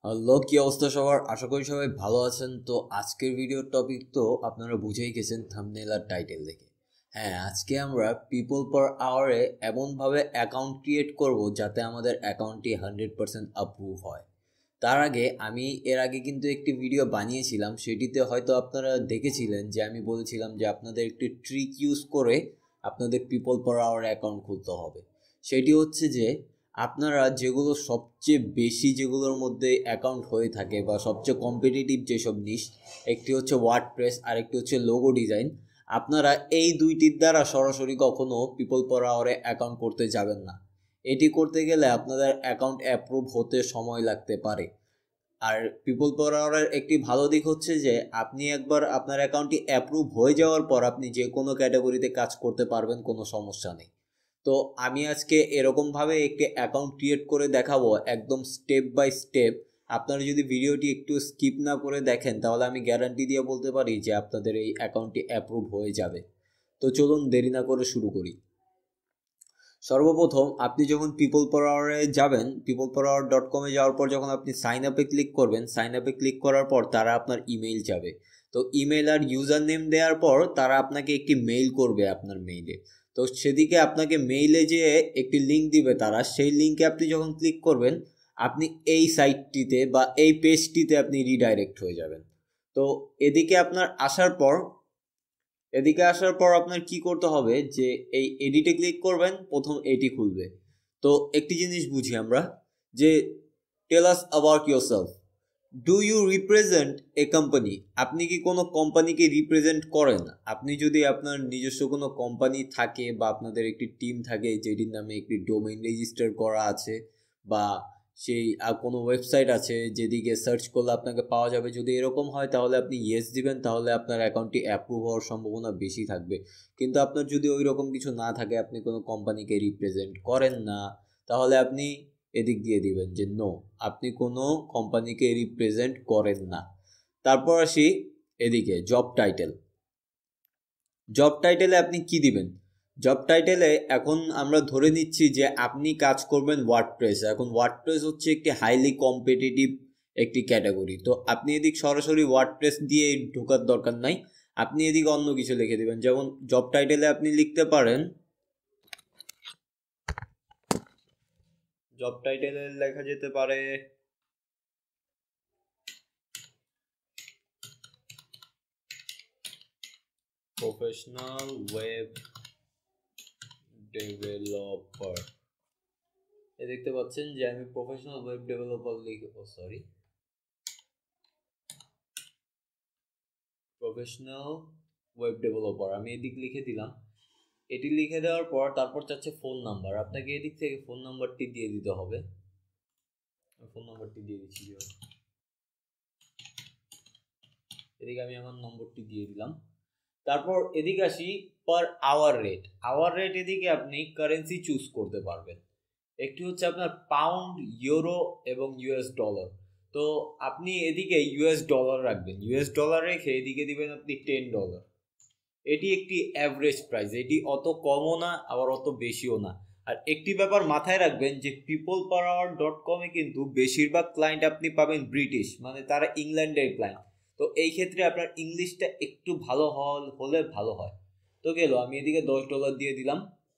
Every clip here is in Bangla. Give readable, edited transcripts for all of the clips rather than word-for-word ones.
কি অবস্থা সবার? আশা করি সবাই ভালো আছেন। তো আজকের ভিডিওর টপিক তো আপনারা বুঝেই গেছেন থাম্বনেল আর টাইটেল দেখে। হ্যাঁ, আজকে আমরা পিপল পার আওয়ারে এমনভাবে অ্যাকাউন্ট ক্রিয়েট করব যাতে আমাদের অ্যাকাউন্টটি 100% অ্যাপ্রুভ হয়। তার আগে আমি এর আগে কিন্তু একটি ভিডিও বানিয়েছিলাম, সেটিতে হয়তো আপনারা দেখেছিলেন যে আমি বলেছিলাম যে আপনাদের একটি ট্রিক ইউজ করে আপনাদের পিপল পার আওয়ার অ্যাকাউন্ট খুলতে হবে। সেটি হচ্ছে যে আপনারা যেগুলো সবচেয়ে বেশি যেগুলোর মধ্যে অ্যাকাউন্ট হয়ে থাকে বা সবচেয়ে কম্পিটিটিভ যেসব নিশ, একটি হচ্ছে ওয়ার্ডপ্রেস আর একটি হচ্ছে লোগো ডিজাইন। আপনারা এই দুইটির দ্বারা সরাসরি কখনো পিপল পার আওয়ারে অ্যাকাউন্ট করতে যাবেন না। এটি করতে গেলে আপনাদের অ্যাকাউন্ট অ্যাপ্রুভ হতে সময় লাগতে পারে। আর পিপল পার আওয়ারের একটি ভালো দিক হচ্ছে যে আপনি একবার আপনার অ্যাকাউন্টটি অ্যাপ্রুভ হয়ে যাওয়ার পর আপনি যে কোনো ক্যাটাগরিতে কাজ করতে পারবেন, কোনো সমস্যা নেই। তো আমি আজকে এরকমভাবে একটি অ্যাকাউন্ট ক্রিয়েট করে দেখাবো, একদম স্টেপ বাই স্টেপ। আপনারা যদি ভিডিওটি একটু স্কিপ না করে দেখেন তাহলে আমি গ্যারান্টি দিয়ে বলতে পারি যে আপনাদের এই অ্যাকাউন্টটি অ্যাপ্রুভ হয়ে যাবে। তো চলুন দেরি না করে শুরু করি। সর্বপ্রথম আপনি যখন পিপল পার আওয়ারে যাবেন, peopleperower.com যাওয়ার পর যখন আপনি সাইন আপে ক্লিক করবেন, সাইন আপে ক্লিক করার পর তারা আপনার ইমেইল যাবে। তো ইমেইল আর ইউজার নেম দেওয়ার পর তারা আপনাকে একটি মেইল করবে আপনার মেইলে। তো সেদিকে আপনাকে মেইলে যে একটি লিঙ্ক দিবে তারা, সেই লিঙ্কে আপনি যখন ক্লিক করবেন আপনি এই সাইটটিতে বা এই পেজটিতে আপনি রিডাইরেক্ট হয়ে যাবেন। তো এদিকে আসার পর আপনার কি করতে হবে যে এই এডিটে ক্লিক করবেন, প্রথম এটি খুলবে। তো একটি জিনিস বুঝি আমরা যে tell us about yourself, do you represent a company? আপনি কি কোনো কোম্পানিকে রিপ্রেজেন্ট করেন? আপনি যদি আপনার নিজস্ব কোনো কোম্পানি থাকে বা আপনাদের একটি টিম থাকে যেটির নামে একটি ডোমেইন রেজিস্টার করা আছে, বা সেই কোনো ওয়েবসাইট আছে যেদিকে সার্চ করলে আপনাকে পাওয়া যাবে, যদি এরকম হয় তাহলে আপনি ইয়েস দিবেন, তাহলে আপনার অ্যাকাউন্টটি অ্যাপ্রুভ হওয়ার সম্ভাবনা বেশি থাকবে। কিন্তু আপনার যদি ওই রকম কিছু না থাকে, আপনি কোনো কোম্পানিকে রিপ্রেজেন্ট করেন না, তাহলে আপনি এদিক দিয়ে দিবেন যে নো, আপনি কোনো কোম্পানিকে রিপ্রেজেন্ট করেন না। তারপর আসি এদিকে জব টাইটেলে আপনি কি দিবেন? জব টাইটেলে এখন আমরা ধরে নিচ্ছি যে আপনি কাজ করবেন ওয়ার্ডপ্রেস। এখন ওয়ার্ডপ্রেস হচ্ছে একটি হাইলি কম্পিটিটিভ একটি ক্যাটাগরি। তো আপনি এদিক সরাসরি ওয়ার্ডপ্রেস দিয়ে ঢোকার দরকার নাই, আপনি এদিকে অন্য কিছু লিখে দিবেন। যেমন জব টাইটেলে আপনি লিখতে পারেন, জব টাইটেলে লেখা যেতে পারে প্রফেশনাল ওয়েব ডেভেলপার। দেখতে পাচ্ছেন যে আমি professional web developer professional web developer আমি এদিক লিখে দিলাম। এটি লিখে দেওয়ার পর তারপর চাচ্ছে ফোন নাম্বার। আপনাকে এদিক থেকে ফোন নাম্বারটি দিয়ে দিতে হবে। ফোন নাম্বারটি দিয়ে দিচ্ছি, এদিকে আমি আমার নম্বরটি দিয়ে দিলাম। তারপর এদিকে আসি পার আওয়ার রেট এদিকে আপনি কারেন্সি চুজ করতে পারবেন। একটি হচ্ছে আপনার পাউন্ড, ইউরো এবং ইউএস ডলার। তো আপনি এদিকে ইউএস ডলার রাখবেন, ইউএস ডলার রেখে এদিকে দিবেন আপনি $10। এটি একটি অ্যাভারেজ প্রাইস, এটি অত কমও না আবার অত বেশিও না। আর একটি ব্যাপার মাথায় রাখবেন যে peopleperower.com-এ কিন্তু বেশিরভাগ ক্লায়েন্ট আপনি পাবেন ব্রিটিশ, মানে তারা ইংল্যান্ডের ক্লায়েন্ট। তো এই ক্ষেত্রে আপনার ইংলিশটা একটু ভালো হলে ভালো হয়। তো গেল, আমি এদিকে $10 দিয়ে দিলাম।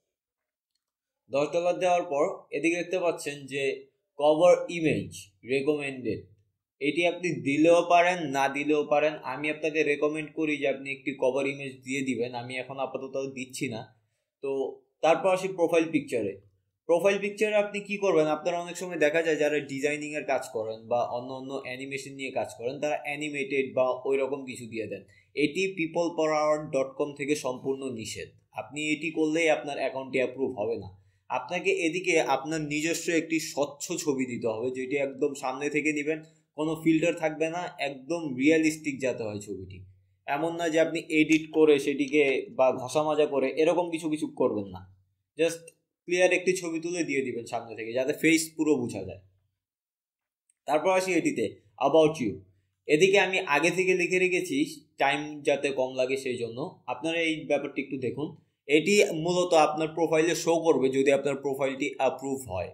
$10 দেওয়ার পর এদিকে দেখতে পাচ্ছেন যে কভার ইমেজ রেকমেন্ডেড, এটি আপনি দিলেও পারেন না দিলেও পারেন। আমি আপনাকে রেকমেন্ড করি যে আপনি একটি কভার ইমেজ দিয়ে দিবেন, আমি এখন আপাতত দিচ্ছি না। তো তারপর আসি প্রোফাইল পিকচারে আপনি কি করবেন? আপনারা অনেক সময় দেখা যায় যারা ডিজাইনিংয়ের কাজ করেন বা অন্য অন্য অ্যানিমেশন নিয়ে কাজ করেন, তারা অ্যানিমেটেড বা ওই রকম কিছু দিয়ে দেন। এটি peopleperower.com থেকে সম্পূর্ণ নিষেধ। আপনি এটি করলেই আপনার অ্যাকাউন্টটি অ্যাপ্রুভ হবে না। আপনাকে এদিকে আপনার নিজস্ব একটি স্বচ্ছ ছবি দিতে হবে, যেটি একদম সামনে থেকে নেবেন, কোনো ফিল্টার থাকবে না, একদম রিয়েলিস্টিক যাতে হয় ছবিটি। এমন না যে আপনি এডিট করে সেটিকে বা ঘষা মাজা করে এরকম কিছু করবেন না, জাস্ট ক্লিয়ার একটি ছবি তুলে দিয়ে দিবেন সামনে থেকে, যাতে ফেস পুরো বোঝা যায়। তারপর আসি এটিতে অ্যাবাউট ইউ। এদিকে আমি আগে থেকে লিখে রেখেছি, টাইম যাতে কম লাগে সেই জন্য। আপনারা এই ব্যাপারটি একটু দেখুন। এটি মূলত আপনার প্রোফাইলে শো করবে যদি আপনার প্রোফাইলটি অ্যাপ্রুভ হয়।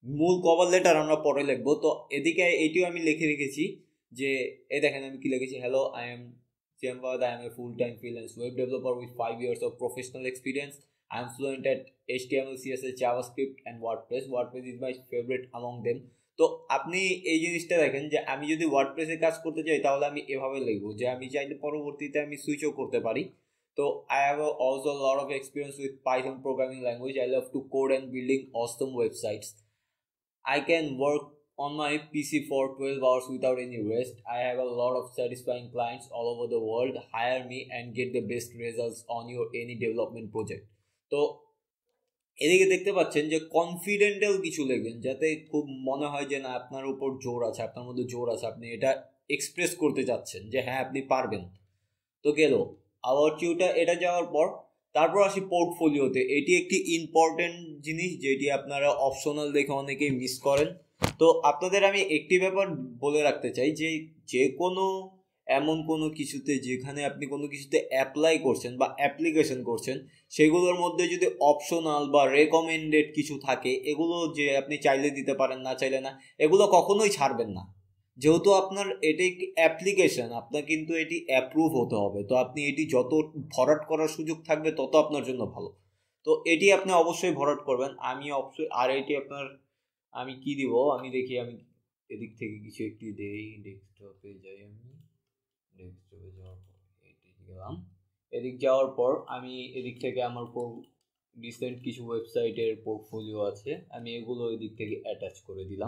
মূল কভার লেটার আমরা পরে লিখবো। তো এদিকে এটিও আমি লিখে রেখেছি যে এই দেখেন আমি কি লিখেছি, hello I am Siamvad, I am a full-time freelance web developer with 5 years of professional experience. I am fluent at HTML, CSS, JavaScript and WordPress. WordPress is my favorite among them. তো আপনি এই জিনিসটা দেখেন যে আমি যদি ওয়ার্ডপ্রেসে কাজ করতে চাই তাহলে আমি এভাবে লিখবো যে আমি চাইলে পরবর্তীতে আমি সুইচও করতে পারি। তো I have also a lot of experience with Python programming language. I love to code and building awesome websites. I can work on my PC for 12 hours without any rest. I have a lot of satisfying clients all over the world. Hire me and get the best results on your any development project. তো এদিকে দেখতে পাচ্ছেন যে কনফিডেন্টাল কিছু লিখবেন যাতে খুব মনে হয় যে না আপনার উপর জোর আছে, আপনার মধ্যে জোর আছে, আপনি এটা এক্সপ্রেস করতে চাচ্ছেন যে হ্যাঁ আপনি পারবেন। তো গেল আবাউট ইউটা, এটা যাওয়ার পর তারপর আসি পোর্টফোলিওতে। এটি একটি ইম্পর্টেন্ট জিনিস যেটি আপনারা অপশনাল দেখে অনেকেই মিস করেন। তো আপনাদের আমি একটি ব্যাপার বলে রাখতে চাই যে যে কোনো এমন কোনো কিছুতে যেখানে আপনি কোনো কিছুতে অ্যাপ্লাই করছেন বা অ্যাপ্লিকেশন করছেন সেগুলোর মধ্যে যদি অপশনাল বা রেকমেন্ডেড কিছু থাকে এগুলো যে আপনি চাইলে দিতে পারেন না চাইলে না, এগুলো কখনোই ছাড়বেন না। যেহেতু আপনার এটি একটি অ্যাপ্লিকেশন, আপনার কিন্তু এটি অ্যাপ্রুভ হতে হবে। তো আপনি এটি যত ভরাট করার সুযোগ থাকবে তত আপনার জন্য ভালো। তো এটি আপনি অবশ্যই ভরাট করবেন। আমি অবশ্যই আর এটি আপনার আমি কি দিব আমি দেখি, আমি এদিক থেকে কিছু একটি দেই। ডেস্কটপে যাই, আমি ডেস্কটপে যাওয়ার পর এটি গেলাম। এদিক যাওয়ার পর আমি এদিক থেকে আমার রিসেন্ট কিছু ওয়েবসাইটের পোর্টফোলিও আছে, আমি এগুলো এদিক থেকে অ্যাটাচ করে দিলাম।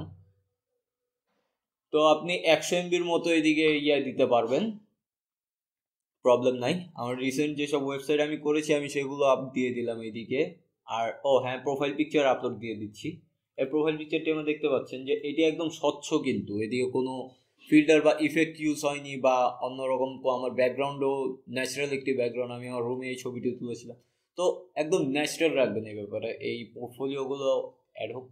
তো আপনি 100 MBর মতো এদিকে দিতে পারবেন, প্রবলেম নাই। আমার রিসেন্ট যেসব ওয়েবসাইট আমি করেছি আমি সেগুলো দিয়ে দিলাম এদিকে। আর হ্যাঁ, প্রোফাইল পিকচার আপলোড দিয়ে দিচ্ছি। এই প্রোফাইল পিকচারটি আমরা দেখতে পাচ্ছেন যে এটি একদম স্বচ্ছ, কিন্তু এদিকে কোনো ফিল্টার বা ইফেক্ট ইউজ হয়নি বা অন্যরকম। আমার ব্যাকগ্রাউন্ডও ন্যাচারাল একটি ব্যাকগ্রাউন্ড, আমি আমার রুমে এই ছবিটি তুলেছিলাম। তো একদম ন্যাচারাল রাখবেন এই ব্যাপারে। এই পোর্টফোলিওগুলো অ্যাডহক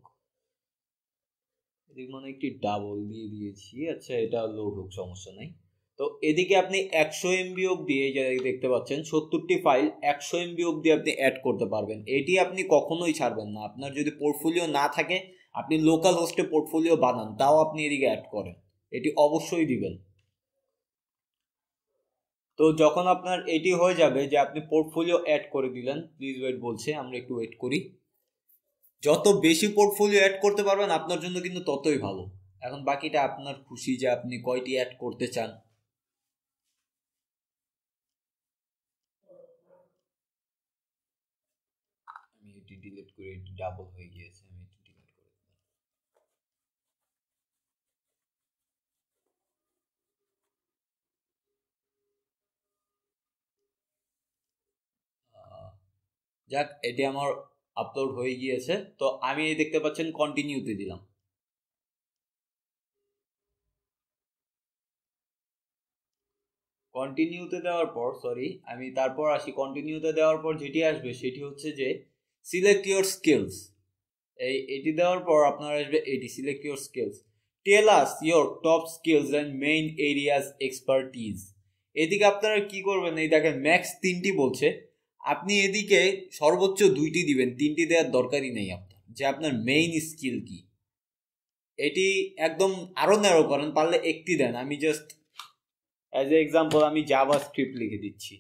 এদিক মানে একটি ডাবল দিয়ে দিয়েছি। আচ্ছা, এটা লোড হোক, সমস্যা নেই। তো এদিকে আপনি 100 MB অবধি এই যে দেখতে পাচ্ছেন 70টি ফাইল 100 MB অবধি আপনি অ্যাড করতে পারবেন। এটি আপনি কখনোই ছাড়বেন না। আপনার যদি পোর্টফোলিও না থাকে, আপনি লোকাল হোস্টে পোর্টফোলিও বানান, তাও আপনি এদিকে অ্যাড করেন, এটি অবশ্যই দিবেন। তো যখন আপনার এটি হয়ে যাবে যে আপনি পোর্টফোলিও অ্যাড করে দিলেন, প্লিজ ওয়েট বলছে, আমরা একটু ওয়েট করি। যত বেশি পোর্টফোলিও অ্যাড করতে পারবেন আপনার জন্য কিন্তু ততই ভালো। এখন বাকিটা আপনার খুশি যে আপনি কয়টি অ্যাড করতে চান। আমি এটি ডিলিট করে, এটি ডাবল হয়ে গিয়েছে, আমি এটি ডিলিট করে দিলাম। যাক, এটি আমার আপলোড হয়ে গিয়েছে। তো আমি দেখতে পাচ্ছেন কন্টিনিউতে দিলাম। কন্টিনিউতে দেওয়ার পর আমি তারপর আসি। কন্টিনিউতে দেওয়ার পর যেটি আসবে সেটি হচ্ছে যে সিলেক্ট ইউর স্কিলস। এটি দেওয়ার পর আপনার আসবে এটি select your skills, tell us your top skills and main areas expertise. এদিকে আপনারা কি করবেন, এই দেখেন ম্যাক্স 3টি বলছে, আপনি এদিকে সর্বোচ্চ 2টি দিবেন, 3টি দেওয়ার দরকারই নেই আপনার, যে আপনার মেইন স্কিল কি। এটি একদম আরো ন্যারো করেন, পারলে একটি দেন। আমি জাস্ট অ্যাজ এ এক্সাম্পল আমি জাভা স্ক্রিপ্ট লিখে দিচ্ছি।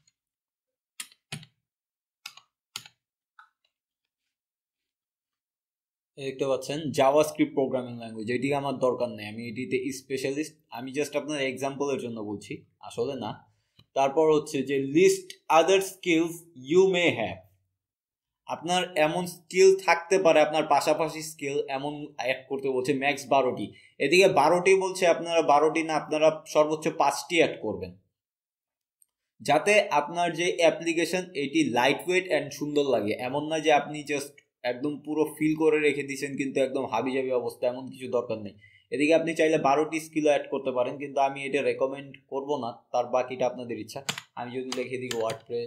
দেখতে পাচ্ছেন জাভাস্ক্রিপ্ট প্রোগ্রামিং ল্যাঙ্গুয়েজ, এটি আমার দরকার নেই, আমি এটিতে স্পেশালিস্ট। আমি জাস্ট আপনার এক্সাম্পলের জন্য বলছি, আসলে না। তারপর হচ্ছে যে list other skills you may have. আপনার এমন স্কিল থাকতে পারে, আপনার পাশাপাশি স্কিল এমন অ্যাড করতে বলছে ম্যাক্স 12টি। এদিকে 12টি বলছে, আপনারা 12টি না, আপনারা সর্বোচ্চ 5টি অ্যাড করবেন, যাতে আপনার যে অ্যাপ্লিকেশন এটি লাইট ওয়েট অ্যান্ড সুন্দর লাগে। এমন না যে আপনি জাস্ট একদম পুরো ফিল করে রেখে দিয়েছেন কিন্তু একদম হাবিজাবি অবস্থা, এমন কিছু দরকার নেই। এদিকে আপনি চাইলে 12টি স্কিল অ্যাড করতে পারেন, কিন্তু আমি এটা রেকমেন্ড করব না, তার বাকিটা আপনাদের ইচ্ছা। আমি যদি লিখে দিই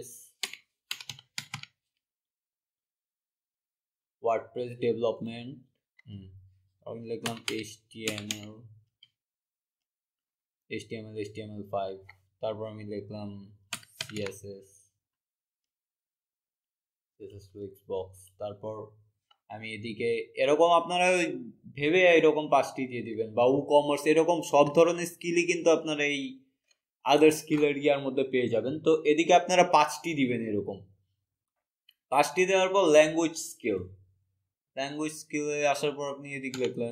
ওয়ার্ডপ্রেস ডেভেলপমেন্ট, আমি লিখলাম HTML5, তারপর আমি লিখলাম CSS বক্স, তারপর আমি এদিকে এরকম আপনারা ভেবে এরকম 5টি দিয়ে দিবেন, বা কমার্স এরকম সব ধরনের স্কিলই কিন্তু আপনারা এই আদার স্কিল এরিয়ার মধ্যে পেয়ে যাবেন। তো এদিকে আপনারা 5টি দিবেন। এরকম 5টি দেওয়ার পর ল্যাঙ্গুয়েজ স্কিলে আসার পর আপনি এদিকে লিখলেন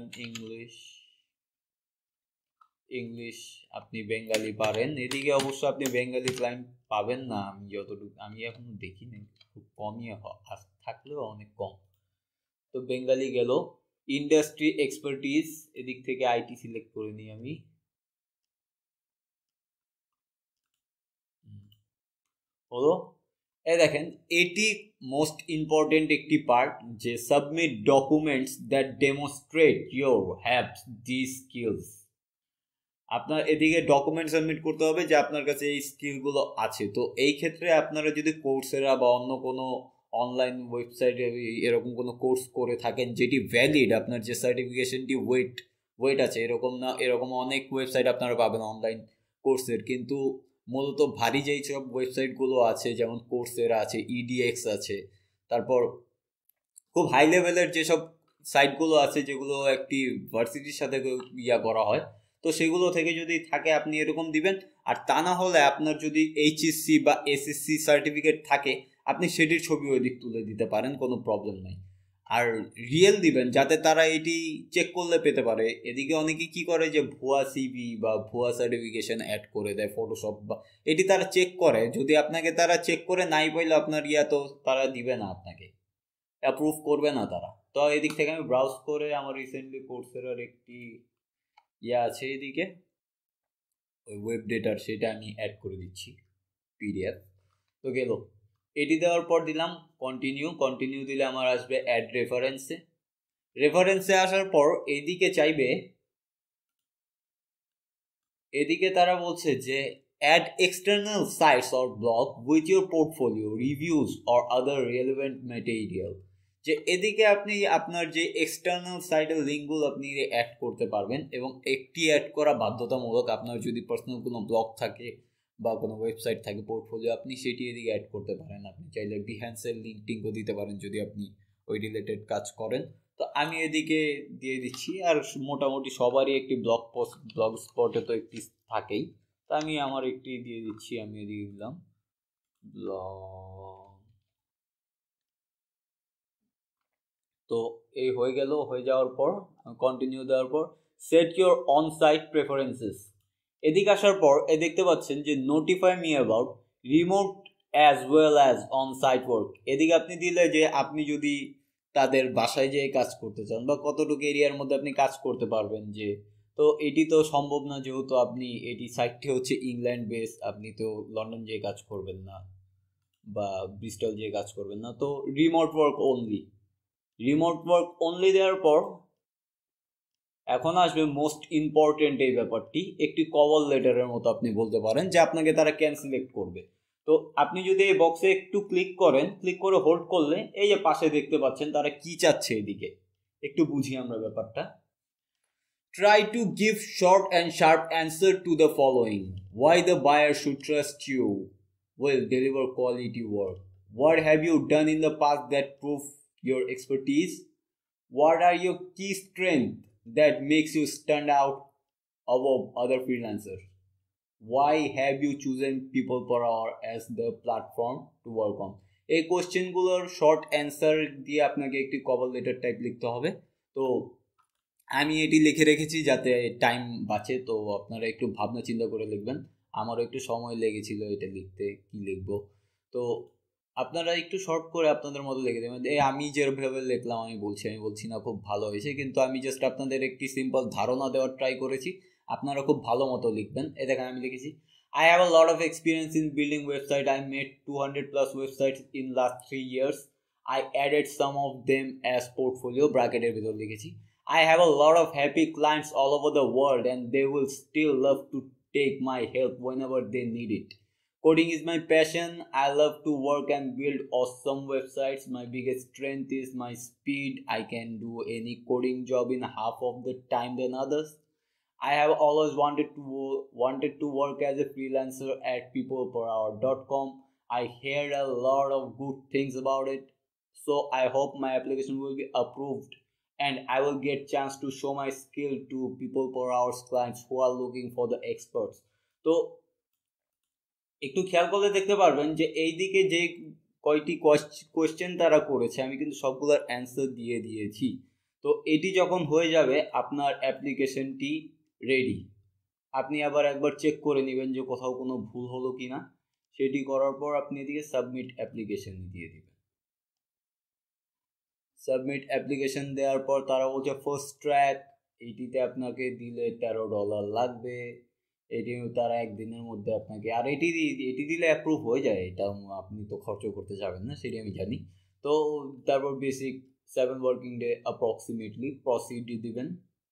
ইংলিশ, আপনি বেঙ্গালি পারেন। এদিকে অবশ্য আপনি বেঙ্গালি ক্লায়েন্ট পাবেন না, আমি যতটুকু আমি এখনো দেখি নাই, খুব কমই থাকলেও অনেক কম। তো বেঙ্গালি গেল। ইন্ডাস্ট্রি এক্সপার্টিজ, এদিক থেকে আইটি সিলেক্ট করে নিই আমি। হলো। দেখেন এটি মোস্ট ইম্পর্টেন্ট একটি পার্ট, যে submit documents that demonstrate your have this skills. আপনার এদিকে ডকুমেন্ট সাবমিট করতে হবে যে আপনার কাছে এই স্কিলগুলো আছে। তো এই ক্ষেত্রে আপনারা যদি কোর্সেরা বা অন্য কোনো অনলাইন ওয়েবসাইটে এরকম কোনো কোর্স করে থাকেন যেটি ভ্যালিড, আপনার যে সার্টিফিকেশনটি ওয়েট আছে, এরকম না, এরকম অনেক ওয়েবসাইট আপনারা পাবেন অনলাইন কোর্সের, কিন্তু মূলত ভারী যেই সব ওয়েবসাইটগুলো আছে, যেমন কোর্সেরা আছে, ইডিএক্স আছে, তারপর খুব হাই লেভেলের যেসব সাইটগুলো আছে যেগুলো একটি ভার্সিটির সাথে করা হয়, তো সেগুলো থেকে যদি থাকে আপনি এরকম দিবেন। আর তা না হলে আপনার যদি এইচএসসি বা এসএসসি সার্টিফিকেট থাকে আপনি সেটির ছবি ওই দিক তুলে দিতে পারেন, কোনো প্রবলেম নাই। আর রিয়েল দিবেন যাতে তারা এটি চেক করলে পেতে পারে। এদিকে অনেকে কি করে যে ভুয়া সিভি বা ভুয়া সার্টিফিকেশন অ্যাড করে দেয় ফটোশপ, বা এটি তারা চেক করে, যদি আপনাকে তারা চেক করে নাই পাইলে আপনার তো তারা দিবে না, আপনাকে অ্যাপ্রুভ করবে না তারা। তো এদিক থেকে আমি ব্রাউজ করে আমার রিসেন্টলি কোর্সেরার একটি আছে এদিকে ওই ওয়েব ডেটার, সেটা আমি অ্যাড করে দিচ্ছি পিডিএফ। তো গেল, এটি দেওয়ার পর দিলাম কন্টিনিউ দিলে আমার আসবে অ্যাড রেফারেন্সে আসার পর এদিকে তারা বলছে যে add external sites or blog with your portfolio reviews or other relevant material. যে এদিকে আপনি আপনার যে এক্সটার্নাল সাইটের লিঙ্কগুলো আপনি অ্যাড করতে পারবেন, এবং একটি অ্যাড করা বাধ্যতামূলক। আপনার যদি পার্সোনাল কোনো ব্লগ থাকে বা কোনো ওয়েবসাইট থাকে পোর্টফোলিও, আপনি সেটি এদিকে অ্যাড করতে পারেন। আপনি চাইলে বিহ্যান্সের লিঙ্ক টিঙ্কও দিতে পারেন যদি আপনি ওই রিলেটেড কাজ করেন। তো আমি এদিকে দিয়ে দিচ্ছি। আর মোটামুটি সবারই একটি ব্লগ স্পটে তো একটি থাকেই, তো আমি আমার একটি দিয়ে দিচ্ছি। আমি এদিকে দিলাম ব্লগ। তো এই হয়ে যাওয়ার পর কন্টিনিউ দেওয়ার পর set your on site preferences. এদিকে আসার পর দেখতে পাচ্ছেন যে notify me about remote as well as on site work. এদিকে আপনি দিলে যে আপনি যদি তাদের বাসায় যেয়ে কাজ করতে চান বা কতটুকু এরিয়ার মধ্যে আপনি কাজ করতে পারবেন, যে তো এটি তো সম্ভব না, যেহেতু আপনি এটি সাইটটি হচ্ছে ইংল্যান্ড বেস, আপনি তো লন্ডন যেয়ে কাজ করবেন না বা ব্রিস্টল যেয়ে কাজ করবেন না। তো রিমোট ওয়ার্ক অনলি দেওয়ার পর এখন আসবে মোস্ট ইম্পর্টেন্ট এই ব্যাপারটি, একটি কভার লেটারের মতো আপনি বলতে পারেন, যে আপনাকে তারা সিলেক্ট করবে। তো আপনি যদি এই বক্সে একটু ক্লিক করে হোল্ড করলে এই যে পাশে দেখতে পাচ্ছেন তারা কি চাচ্ছে, এদিকে একটু বুঝি আমরা ব্যাপারটা। Try to give short and sharp answer to the following. Why the buyer should trust you will deliver quality work. What have you done in the past that prove your expertise? What are your key strengths that makes you stand out above other freelancers? Why have you chosen People Per Hour as the platform to work on? এই কোশ্চেনগুলোর শর্ট অ্যান্সার দিয়ে আপনাকে একটি কভার লেটার টাইপ লিখতে হবে। তো আমি এটি লিখে রেখেছি যাতে টাইম বাঁচে, তো আপনারা একটু ভাবনা চিন্তা করে লিখবেন। আমারও একটু সময় লেগেছিল এটা লিখতে, কি লিখবো। তো আপনারা একটু শর্ট করে আপনাদের মতো লিখে দেবেন। আমি যেভাবে লিখলাম আমি বলছি না খুব ভালো হয়েছে, কিন্তু আমি জাস্ট আপনাদের একটি সিম্পল ধারণা দেওয়ার ট্রাই করেছি। আপনারা খুব ভালো মতো লিখবেন। দেখেন আমি লিখেছি, I have a lot of experience in building website. I made 200+ websites in last 3 years. I added some of them as portfolio, ব্র্যাকেটের ভিতর লিখেছি। I have a lot of happy clients all over the world and they will still love to take my help whenever they need it. Coding is my passion. I love to work and build awesome websites. My biggest strength is my speed. I can do any coding job in half of the time than others. I have always wanted to work as a freelancer at peopleperhour.com. I heard a lot of good things about it. So I hope my application will be approved and I will get chance to show my skill to people per hours clients who are looking for the experts. তো একটু খেয়াল করলে দেখতে পারবেন যে এইদিকে যে কয়টি কোয়েশ্চেন তারা করেছে আমি কিন্তু সবগুলোর অ্যান্সার দিয়ে দিয়েছি। তো এটি যখন হয়ে যাবে আপনার অ্যাপ্লিকেশনটি রেডি। আপনি আবার একবার চেক করে নেবেন যে কোথাও কোনো ভুল হলো কি না। সেটি করার পর আপনি এদিকে সাবমিট অ্যাপ্লিকেশন দিয়ে দিবেন। সাবমিট অ্যাপ্লিকেশন দেওয়ার পর তারা বলছে ফার্স্ট ট্র্যাক, এইটিতে আপনাকে দিলে $13 লাগবে। এটি তারা একদিনের মধ্যে আপনাকে, আর এটি দিলে অ্যাপ্রুভ হয়ে যায়, এটা আপনি তো খরচ করতে যাবেন না সেটি আমি জানি। তো তারপর basic 7 working day approximately proceed দিবেন।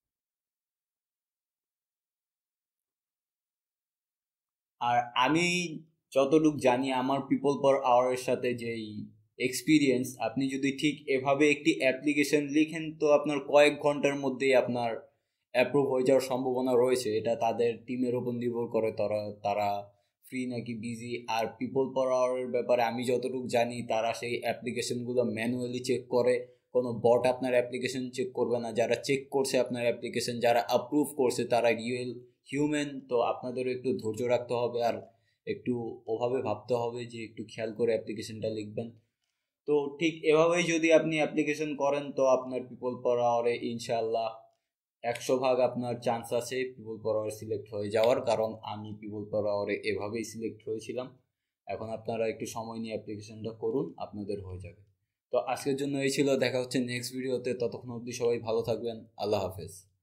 আর আমি যতটুকু জানি আমার পিপল পার আওয়ারের সাথে যেই এক্সপিরিয়েন্স, আপনি যদি ঠিক এভাবে একটি অ্যাপ্লিকেশন লিখেন তো আপনার কয়েক ঘন্টার মধ্যেই আপনার অ্যাপ্রুভ হয়ে যাওয়ার সম্ভাবনা রয়েছে। এটা তাদের টিমের ওপর নির্ভর করে তারা ফ্রি নাকি বিজি। আর পিপল পার আওয়ারের ব্যাপারে আমি যতটুকু জানি তারা সেই অ্যাপ্লিকেশনগুলো ম্যানুয়ালি চেক করে, কোনো বট আপনার অ্যাপ্লিকেশন চেক করবে না। যারা চেক করছে আপনার অ্যাপ্লিকেশন, যারা অ্যাপ্রুভ করছে তারা রিয়েল হিউম্যান। তো আপনাদেরও একটু ধৈর্য রাখতে হবে আর একটু ওভাবে ভাবতে হবে যে একটু খেয়াল করে অ্যাপ্লিকেশনটা লিখবেন। তো ঠিক এভাবেই যদি আপনি অ্যাপ্লিকেশন করেন তো আপনার পিপল পার আওয়ারে ইনশাআল্লাহ 100 ভাগ আপনার চান্স আছে পিপল পার আওয়ারে সিলেক্ট হয়ে যাওয়ার, কারণ আমি পিপল পার আওয়ারে এভাবেই সিলেক্ট হয়েছিলাম। এখন আপনারা একটু সময় নিয়ে অ্যাপ্লিকেশনটা করুন, আপনাদের হয়ে যাবে। তো আজকের জন্য এই ছিল, দেখা হচ্ছে নেক্সট ভিডিওতে। ততক্ষণ অবধি সবাই ভালো থাকবেন। আল্লাহ হাফেজ।